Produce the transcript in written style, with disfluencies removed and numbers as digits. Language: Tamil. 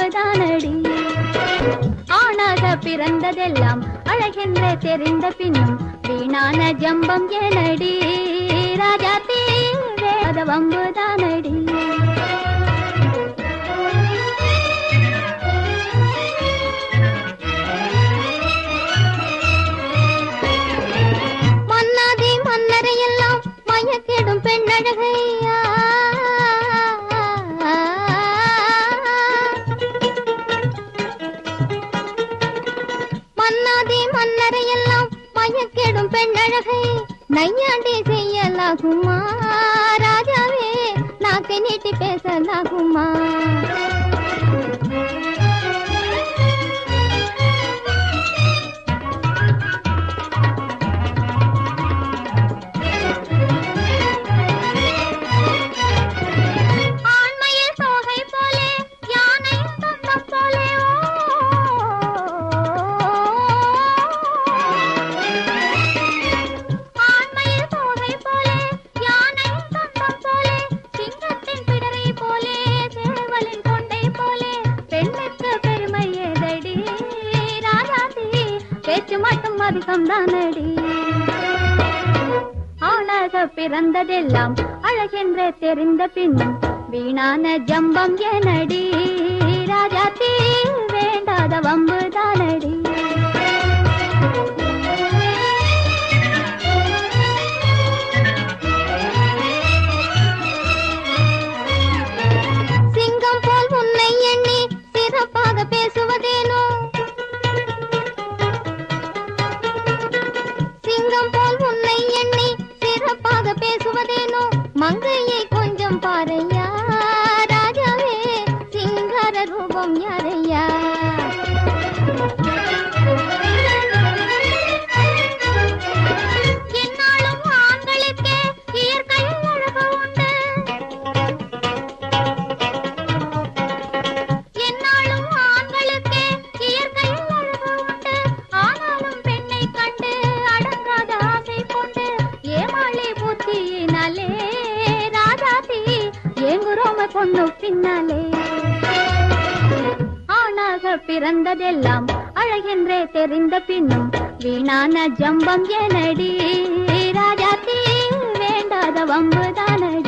வம்புதானடி. ஆணாக பிறந்ததெல்லாம் அழகென்றே தெரிந்த பின்னும் வீணான ஜம்பம் ஏனடி ராஜாத்தி வேத வம்புதானடி. மன்னாதி மன்னரையெல்லாம் மயக்கிடும் பெண்ணழகையா மன்னாதி மன்னரையெல்லாம் மயக்கிடும் பெண்ணழகை நையாண்டி செய்யலாகுமா ராஜாவே நாக்கை நீட்டி பேசலாகுமா. ஆணாக பிறந்ததெல்லாம் அழகென்றே தெரிந்த பின்னும் வீணான ஜம்பம் ஏனடி ராஜாத்தி வேண்டாத வம்புதானடி. சிங்கம் போல் உன்னை எண்ணி சிறப்பாக பேசுவதேனோ சிங்கம் போல் உன்னை எண்ணி சிறப்பாக பேசுவதேனோ மங்கையை கொஞ்சம் பாரையா ராஜாவே சிங்கார ரூபம் யாரையா. என்னாலும் ஆண்களுக்கே இயற்கையில் அழகு உண்டு என்னாலும் ஆண்களுக்கே இயற்கையில் அழகு உண்டு. ஆனாலும் பெண்ணை கண்டு அடங்காத ஆசை கொண்டு ஏமாளி புத்தியினாலே ராஜாத்தி ஏங்குறோம பொண்ணு பின்னாலே. ஆணாக பிறந்ததெல்லாம் அழகென்றே தெரிந்த பின்னும் வீணான ஜம்பம் ஏனடி ராஜாத்தி வேண்டாத வம்புதானடி.